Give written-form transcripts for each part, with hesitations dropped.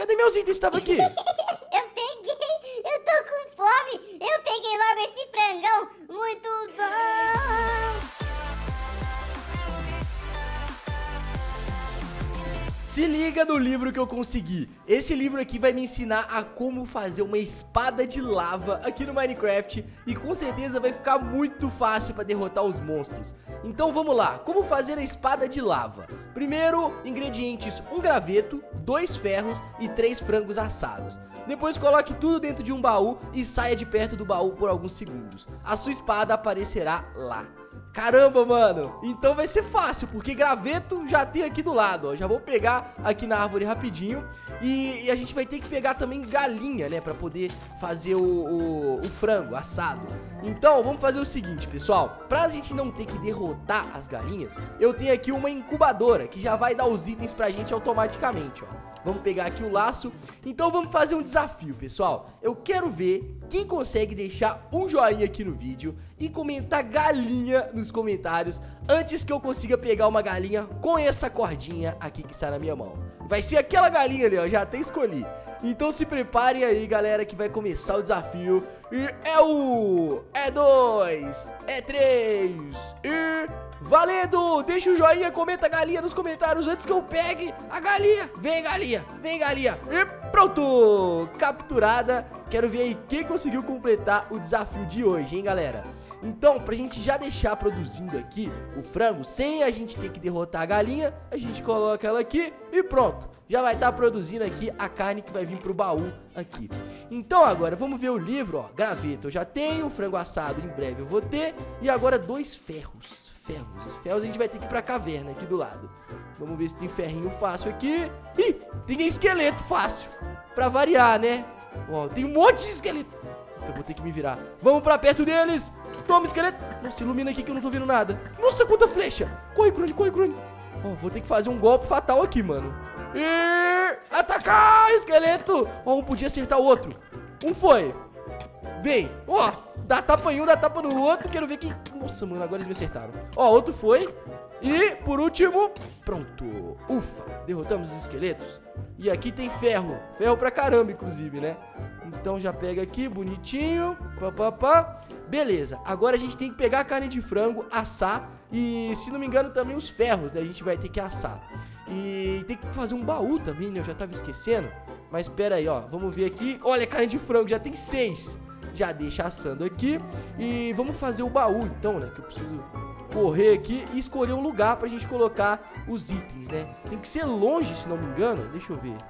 Cadê meus itens? Tava aqui. Eu peguei, eu tô com fome. Eu peguei logo esse frangão. Muito bom. Se liga no livro que eu consegui. Esse livro aqui vai me ensinar a como fazer uma espada de lava aqui no Minecraft. E com certeza vai ficar muito fácil para derrotar os monstros. Então vamos lá, como fazer a espada de lava? Primeiro, ingredientes: um graveto, 2 ferros e 3 frangos assados. Depois coloque tudo dentro de um baú e saia de perto do baú por alguns segundos. A sua espada aparecerá lá. Caramba, mano, então vai ser fácil, porque graveto já tem aqui do lado, ó. Já vou pegar aqui na árvore rapidinho. E a gente vai ter que pegar também galinha, né, pra poder fazer o frango assado. Então vamos fazer o seguinte, pessoal. Pra gente não ter que derrotar as galinhas, eu tenho aqui uma incubadora que já vai dar os itens pra gente automaticamente, ó. Vamos pegar aqui o laço. Então vamos fazer um desafio, pessoal. Eu quero ver quem consegue deixar um joinha aqui no vídeo e comentar galinha nos comentários antes que eu consiga pegar uma galinha com essa cordinha aqui que está na minha mão. Vai ser aquela galinha ali, ó, já até escolhi. Então se preparem aí, galera, que vai começar o desafio. E é 1, é 2, é 3 e... valendo! Deixa o joinha, comenta galinha nos comentários antes que eu pegue a galinha. Vem, galinha, vem, galinha. E pronto! Capturada. Quero ver aí quem conseguiu completar o desafio de hoje, hein, galera? Então, pra gente já deixar produzindo aqui o frango, sem a gente ter que derrotar a galinha, a gente coloca ela aqui e pronto. Já vai estar produzindo aqui a carne que vai vir pro baú aqui. Então agora, vamos ver o livro, ó. Graveto eu já tenho, frango assado em breve eu vou ter. E agora 2 ferros. Ferros a gente vai ter que ir pra caverna aqui do lado. Vamos ver se tem ferrinho fácil aqui. Ih, tem esqueleto fácil. Pra variar, né? Ó, tem um monte de esqueleto. Então vou ter que me virar. Vamos pra perto deles. Toma, esqueleto. Nossa, ilumina aqui que eu não tô vendo nada. Nossa, quanta flecha. Corre, Crone, corre, Crone. Ó, vou ter que fazer um golpe fatal aqui, mano. E... atacar, esqueleto. Ó, um podia acertar o outro. Um foi. Vem. Ó, dá tapa em um, dá tapa no outro. Quero ver quem... nossa, mano, agora eles me acertaram. Ó, outro foi. E, por último, pronto. Ufa, derrotamos os esqueletos. E aqui tem ferro. Ferro pra caramba, inclusive, né? Então já pega aqui, bonitinho. Pá. Beleza, agora a gente tem que pegar a carne de frango, assar. E, se não me engano, também os ferros, né? A gente vai ter que assar. E tem que fazer um baú também, né? Eu já tava esquecendo. Mas pera aí, ó, vamos ver aqui. Olha, carne de frango, já tem 6. Já deixa assando aqui. E vamos fazer o baú, então, né? Que eu preciso correr aqui e escolher um lugar pra gente colocar os itens, né? Tem que ser longe, se não me engano. Deixa eu ver.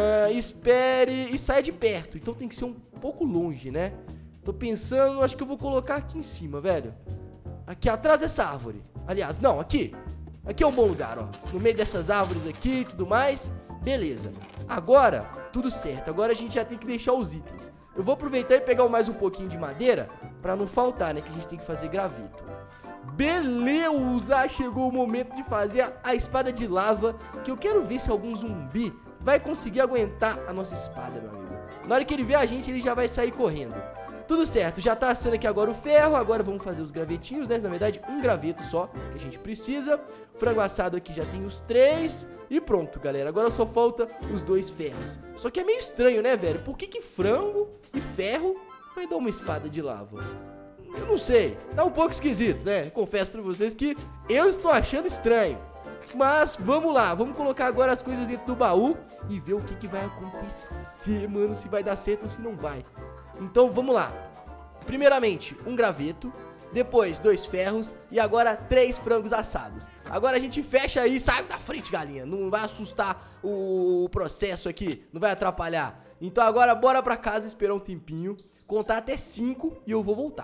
Espere e saia de perto. Então tem que ser um pouco longe, né? Tô pensando, acho que eu vou colocar aqui em cima, velho. Aqui atrás dessa árvore. Aliás, não, aqui. Aqui é um bom lugar, ó. No meio dessas árvores aqui e tudo mais. Beleza. Agora, tudo certo. Agora a gente já tem que deixar os itens. Eu vou aproveitar e pegar mais um pouquinho de madeira pra não faltar, né? Que a gente tem que fazer graveto. Beleza! Chegou o momento de fazer a espada de lava. Que eu quero ver se algum zumbi vai conseguir aguentar a nossa espada, meu amigo. Na hora que ele ver a gente, ele já vai sair correndo. Tudo certo, já tá assando aqui agora o ferro. Agora vamos fazer os gravetinhos, né? Na verdade, um graveto só que a gente precisa. Frango assado aqui já tem os 3. E pronto, galera, agora só falta os 2 ferros. Só que é meio estranho, né, velho? Por que frango e ferro vai dar uma espada de lava? Eu não sei, tá um pouco esquisito, né? Confesso pra vocês que eu estou achando estranho. Mas vamos lá, vamos colocar agora as coisas dentro do baú e ver o que vai acontecer, mano. Se vai dar certo ou se não vai. Então vamos lá. Primeiramente, um graveto. Depois, 2 ferros. E agora 3 frangos assados. Agora a gente fecha aí. Sai da frente, galinha. Não vai assustar o processo aqui. Não vai atrapalhar. Então agora bora pra casa esperar um tempinho. Contar até 5 e eu vou voltar.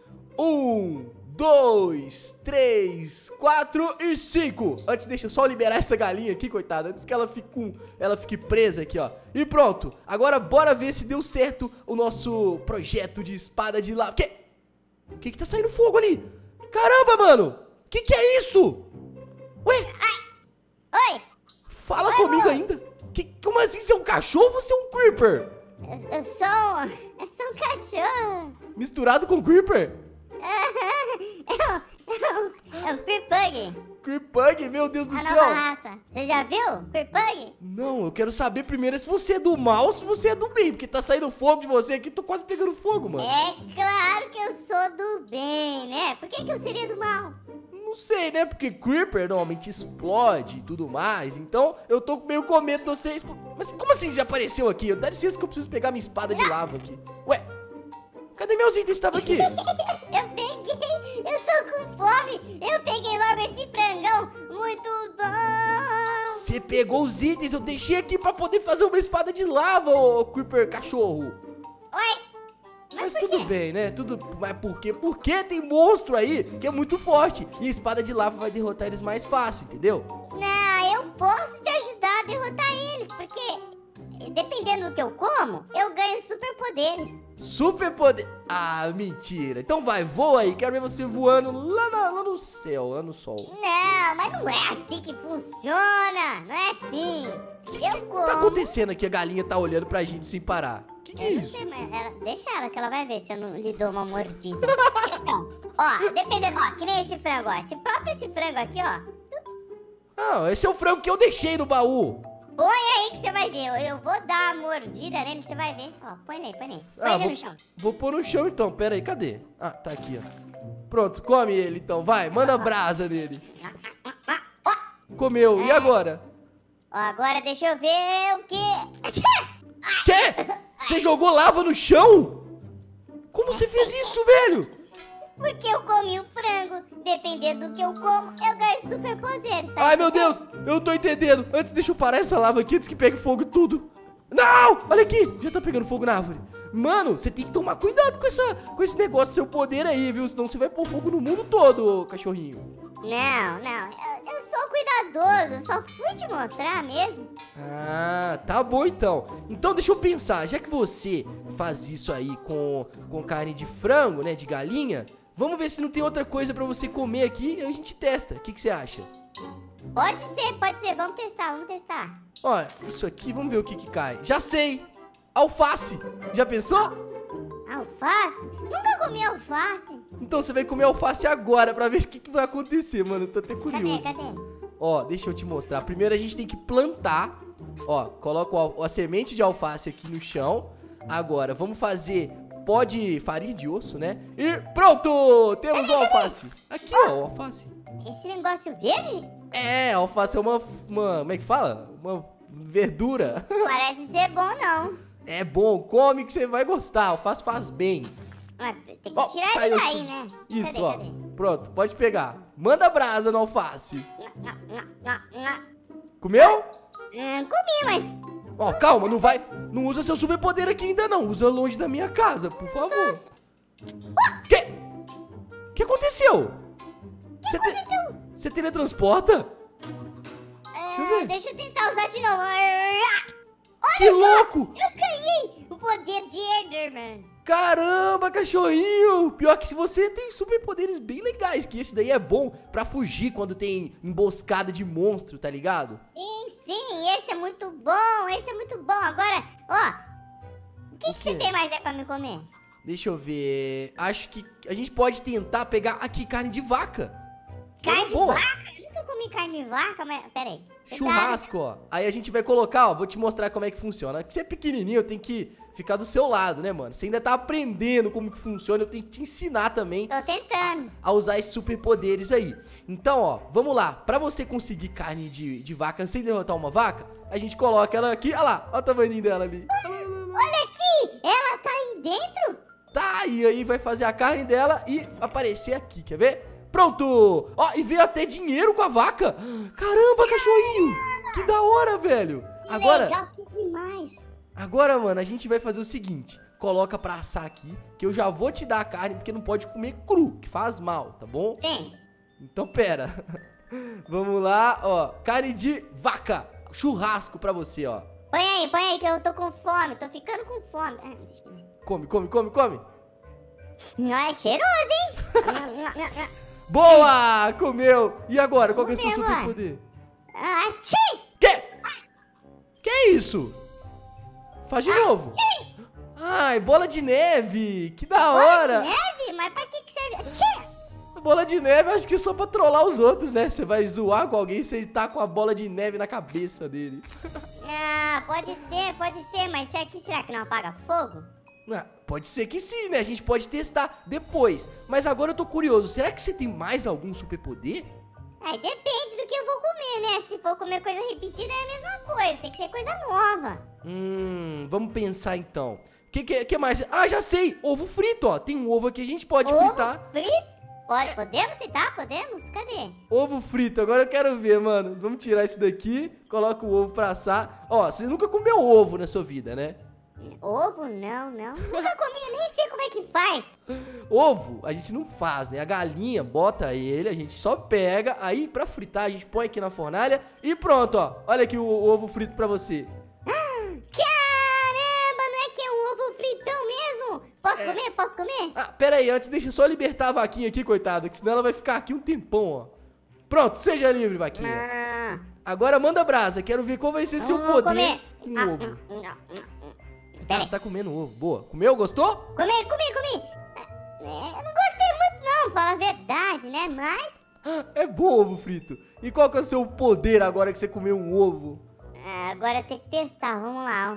1, 2, 3, 4 e 5. Antes deixa eu só liberar essa galinha aqui, coitada. Antes que ela fique presa aqui, ó. E pronto. Agora bora ver se deu certo o nosso projeto de espada de lava. O que tá saindo fogo ali? Caramba, mano! Que é isso? Ué? Oi! Fala comigo ainda. Como assim? Você é um cachorro ou você é um creeper? Eu sou um cachorro. Misturado com creeper? É um creeper bug. Creepug, meu Deus do A céu. nova raça. Você já viu? Creepug? Não, eu quero saber primeiro se você é do mal ou se você é do bem. Porque tá saindo fogo de você aqui, tô quase pegando fogo, mano. É claro que eu sou do bem, né? Por que eu seria do mal? Não sei, né? Porque Creeper normalmente explode e tudo mais. Então, eu tô meio com medo de vocês. Mas como assim já apareceu aqui? Dá licença que eu preciso pegar minha espada de lava aqui. Ué, cadê meus itens? Tava aqui. Eu peguei, eu tô com fome. Eu peguei logo esse frangão. Muito bom. Você pegou os itens, eu deixei aqui pra poder fazer uma espada de lava, ô Creeper cachorro. Oi. Mas por tudo quê? bem, né? Mas por quê? Porque tem monstro aí que é muito forte. E a espada de lava vai derrotar eles mais fácil, entendeu? Não, eu posso te ajudar a derrotar eles, porque dependendo do que eu como, eu ganho superpoderes. Superpoder. Ah, mentira. Então vai, voa aí. Quero ver você voando lá no céu, lá no sol. Não, mas não é assim que funciona. Não é assim. Eu como. O que tá acontecendo aqui? A galinha tá olhando pra gente sem parar. Que é Eu não isso? sei, mas deixa ela que ela vai ver se eu não lhe dou uma mordida. Então, ó, dependendo, ó, que nem esse frango, ó. Esse frango aqui, ó. Ah, esse é o frango que eu deixei no baú. Põe aí que você vai ver. Eu vou dar uma mordida nele, você vai ver. Ó, põe aí, põe aí. Põe ele no chão. Vou pôr no chão então. Pera aí, cadê? Ah, tá aqui, ó. Pronto, come ele então. Vai, manda brasa nele. Comeu. E agora? Ó, agora deixa eu ver o que... Quê? Você jogou lava no chão? Como você fez isso, velho? Porque eu comi o frango. Dependendo do que eu como, eu ganho superpoderes, tá? Ai, meu Deus, eu tô entendendo. Antes, deixa eu parar essa lava aqui antes que pegue fogo tudo. Não, olha aqui, já tá pegando fogo na árvore. Mano, você tem que tomar cuidado com esse negócio, seu poder aí, viu? Senão você vai pôr fogo no mundo todo, cachorrinho. Não, eu sou cuidadoso, eu só fui te mostrar mesmo. Ah, tá bom então. Então deixa eu pensar, já que você faz isso aí com carne de frango, né, de galinha, vamos ver se não tem outra coisa pra você comer aqui e a gente testa. O que você acha? Pode ser, vamos testar. Ó, isso aqui, vamos ver o que cai. Já sei! Alface! Já pensou? Alface? Nunca comi alface. Então você vai comer alface agora pra ver o que vai acontecer, mano. Eu tô até curioso. Cadê? Ó, deixa eu te mostrar. Primeiro a gente tem que plantar. Ó, coloca a semente de alface aqui no chão. Agora, vamos fazer pó de farinha de osso, né? E pronto! Temos o alface. Aqui, ó, o alface. Esse negócio verde? É, alface é uma... Como é que fala? Uma verdura. Parece ser bom, não. É bom, come que você vai gostar. Alface faz bem. Mas tem que Ó, tirar caiu ele daí, aqui. né? Isso, Cadê, ó. cadê? Pronto, pode pegar. Manda brasa no alface. Nha. Comeu? Comi, mas... Ó, calma, não usa seu superpoder aqui ainda não. Usa longe da minha casa, por favor. O que aconteceu? O que aconteceu? Você teletransporta? eu ver. Deixa eu tentar usar de novo. Que louco! Eu ganhei o poder de Enderman. Caramba, cachorrinho! Pior que se você tem superpoderes bem legais, que esse daí é bom pra fugir quando tem emboscada de monstro, tá ligado? Sim, esse é muito bom, Agora, ó, o que você tem mais aí pra me comer? Deixa eu ver. Acho que a gente pode tentar pegar aqui carne de vaca. Carne de boa. vaca? Eu nunca comi carne de vaca, mas... Pera aí. Churrasco, ó. Aí a gente vai colocar, ó, vou te mostrar como é que funciona. Que você é pequenininho, eu tenho que ficar do seu lado, né, mano? Você ainda tá aprendendo como que funciona, eu tenho que te ensinar também Tô tentando. a usar esses superpoderes aí. Então, ó, vamos lá. Pra você conseguir carne de vaca sem derrotar uma vaca, a gente coloca ela aqui. Olha lá, olha o tamanho dela ali. Olha aqui, ela tá aí dentro? Tá, e aí vai fazer a carne dela e aparecer aqui, quer ver? Pronto! Ó, e veio até dinheiro com a vaca. Caramba, cachorrinho! Que da hora, velho! Agora, Legal, que demais. agora, mano, a gente vai fazer o seguinte. Coloca pra assar aqui, que eu já vou te dar a carne, porque não pode comer cru, que faz mal, tá bom? Sim. Então, pera. Vamos lá, ó. Carne de vaca. Churrasco pra você, ó. Põe aí, que eu tô com fome. Tô ficando com fome. Deixa eu ver. Come. Não, é cheiroso, hein? Boa! Comeu! E agora, qual que é o seu Comeu, superpoder? Tchim! Que é isso? Faz de novo. Ai, bola de neve! Que da hora! Neve? Mas pra que serve? Tchim! Bola de neve, acho que é só pra trollar os outros, né? Você vai zoar com alguém, você tá com a bola de neve na cabeça dele. Ah, pode ser, mas será que não apaga fogo? Ah, pode ser que sim, né? A gente pode testar depois. Mas agora eu tô curioso, será que você tem mais algum superpoder? Aí depende do que eu vou comer, né? Se for comer coisa repetida é a mesma coisa, tem que ser coisa nova. Vamos pensar então. Que mais? Ah, já sei! Ovo frito, ó. Tem um ovo aqui, a gente pode Ovo fritar. frito? Podemos fritar? Podemos? Cadê? Ovo frito, agora eu quero ver, mano. Vamos tirar isso daqui, coloca o ovo pra assar. Ó, você nunca comeu ovo na sua vida, né? Ovo? Não. Nunca comi, nem sei como é que faz. Ovo, a gente não faz, né? A galinha bota ele, a gente só pega, aí pra fritar a gente põe aqui na fornalha e pronto, ó. Olha aqui o ovo frito pra você. Caramba, não é que é um ovo fritão mesmo? Posso comer? Ah, pera aí, antes deixa eu só libertar a vaquinha aqui, coitada, que senão ela vai ficar aqui um tempão, ó. Pronto, seja livre, vaquinha. Ah, Agora manda brasa, quero ver qual vai ser seu vou poder comer. com o ovo. Pera Ah, aí. você tá comendo ovo, boa. Comeu, gostou? Comi. Eu não gostei muito não, fala a verdade, né? Mas... É bom ovo frito. E qual que é o seu poder agora que você comeu um ovo? agora tem que testar, vamos lá.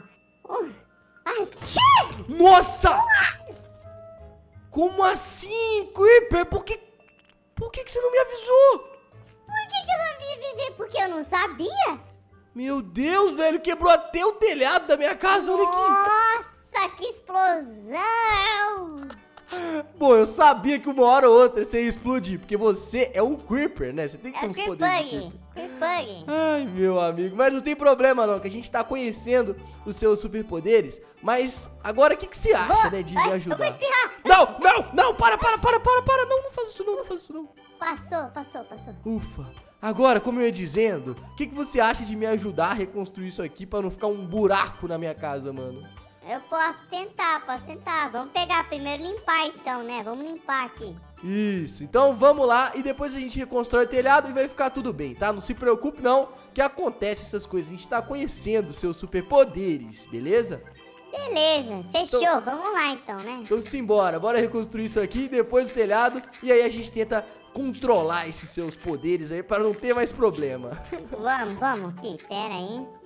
Tchê! Nossa! Como assim, Creeper? Por que você não me avisou? Por que eu não me avisei? Porque eu não sabia? Meu Deus, velho, quebrou até o telhado da minha casa, olha aqui. Nossa, que explosão! Bom, eu sabia que uma hora ou outra você ia explodir, porque você é um Creeper, né? Você tem que ter É o uns poderes de Creeper. Creeper. Ai, meu amigo, mas não tem problema não, que a gente tá conhecendo os seus superpoderes. Mas agora o que você acha, né, de me Eu vou ajudar? espirrar. Não, para, não faz isso não. Passou. Ufa. Agora, como eu ia dizendo, o que você acha de me ajudar a reconstruir isso aqui pra não ficar um buraco na minha casa, mano? Eu posso tentar. Vamos pegar primeiro e limpar então, né? Vamos limpar aqui. Isso, então vamos lá e depois a gente reconstrói o telhado e vai ficar tudo bem, tá? Não se preocupe não, que acontece essas coisas, a gente tá conhecendo seus superpoderes, beleza? Beleza, fechou. Vamos lá então, né? Então simbora, bora reconstruir isso aqui, depois o telhado e aí a gente tenta controlar esses seus poderes aí para não ter mais problema. Vamos aqui. Pera aí.